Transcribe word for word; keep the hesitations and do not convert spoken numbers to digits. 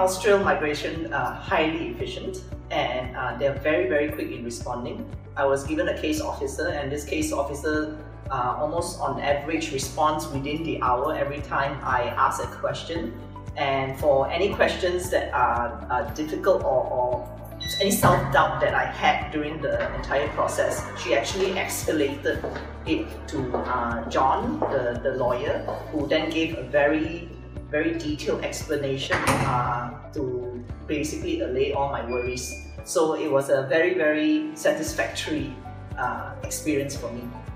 Austral Migration are highly efficient, and uh, they're very, very quick in responding. I was given a case officer, and this case officer uh, almost on average responds within the hour every time I ask a question. And for any questions that are, are difficult or, or any self-doubt that I had during the entire process, she actually escalated it to uh, John, the, the lawyer, who then gave a very, very detailed explanation uh, to basically allay all my worries. So it was a very, very satisfactory uh, experience for me.